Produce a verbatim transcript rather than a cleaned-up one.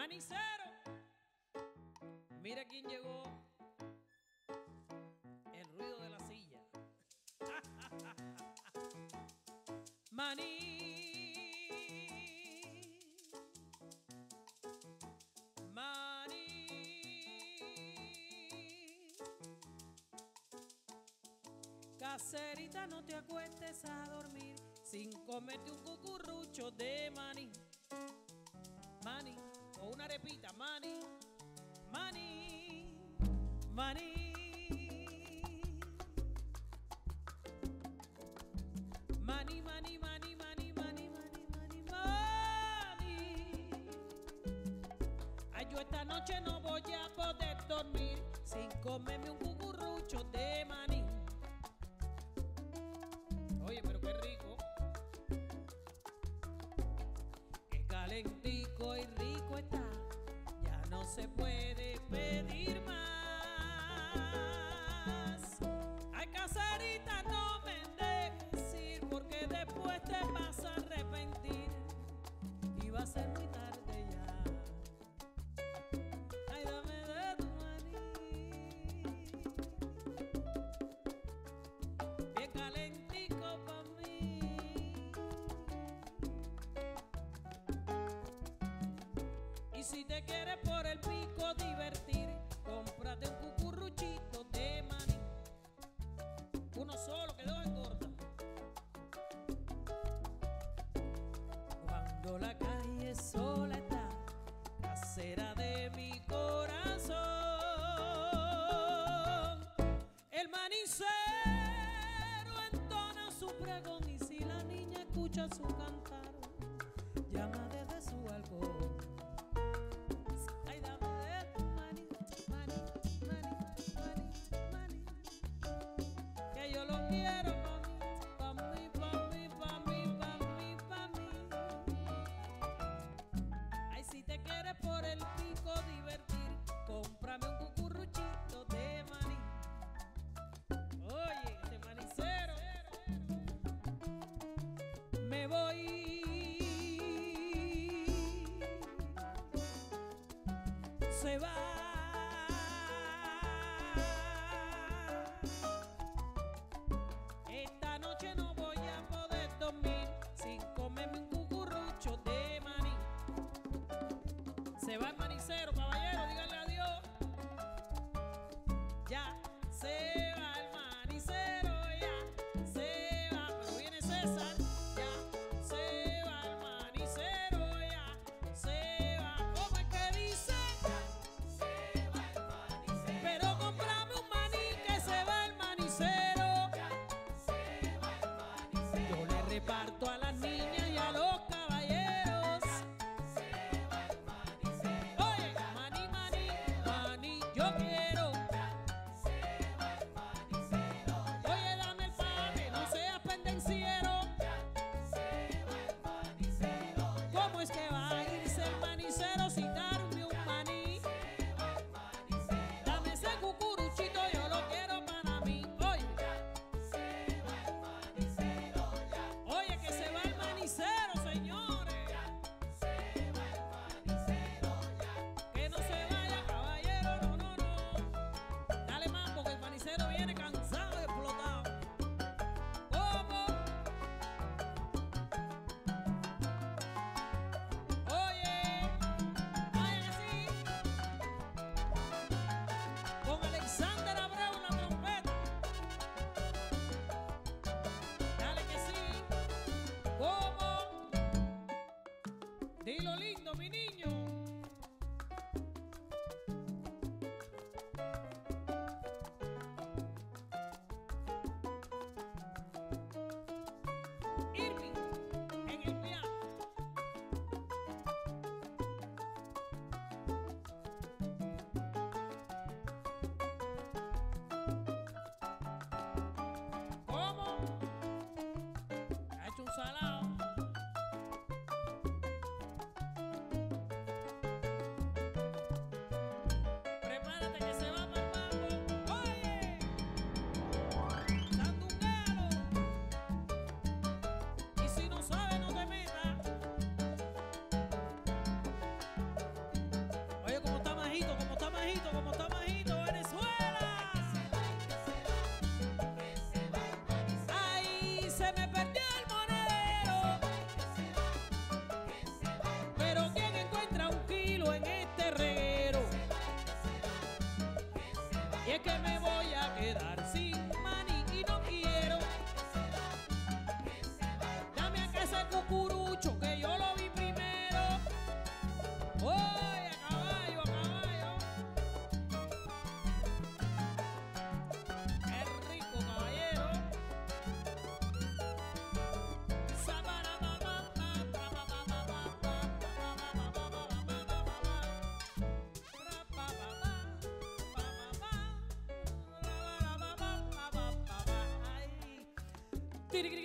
Manicero, mira quién llegó. El ruido de la silla. Maní, maní, caserita, no te acuestes a dormir sin comerte un cucurrucho de maní. Maní, o una arepita, maní, maní, maní. Maní, maní, maní, maní, maní, maní, maní, maní. Ay, yo esta noche no voy a poder dormir sin comerme un cucurrucho de maní. Oye, pero qué rico. Qué calentico y rico está. Ya no se puede pedir más. Ay, caserita, no me dejes ir, porque después te vas a arrepentir y va a ser muy tarde ya. Ay, dame de tu maní, bien calentico pa' mí. Y si te quieres por el pico divertir, cómprate un cucurruchito de maní. Uno solo, que dos engorda. Cuando la calle sola está, casera de mi corazón, el manicero entona su pregón, y si la niña escucha su cantar, llama desde su balcón. Ay, dame de tu maní, maní, maní, maní, maní, que yo lo quiero pa' mí, pa' mí, pa' mí, pa' mí, pa' mí, pa' mí. Ay, si te quieres por el pico divertir, cómprame un cucurruchito de maní. Oye, este manicero. Me voy, se va. Esta noche no voy a poder dormir sin comerme un cucurrucho de maní. Se va el manicero, caballero, díganle adiós. Ya se va el manicero, ya se va, pero viene César. Ya se va el manicero, ya se va. ¿Cómo es que dice? Ya se va el manicero. Pero comprame un maní, que se va el manicero. Ya se va el manicero. Yo le reparto a las niñas y a los caballeros. Se va el manicero. Oye, maní, maní, maní, yo quiero. Se va el manicero. Oye, dame el pane, no seas pendenciero. Se va el manicero. ¿Cómo es que va a irse el manicero sin darme un maní? Se va el manicero. Dame ese cucuruchito, yo lo quiero para mí. Oye, se va el manicero. Oye, que se va el manicero, señores. Se va el manicero. Que no se vaya, caballero, no, no, no. Dale mambo, que el manicero viene cansado y explotado. ¿Cómo? Oye, vayan así, con Alexander Abreu en la trompeta. Dale que sí. ¿Cómo? Dilo lindo, mi niño. Irving en el piano. ¿Cómo? Ha hecho un salado. Tiri,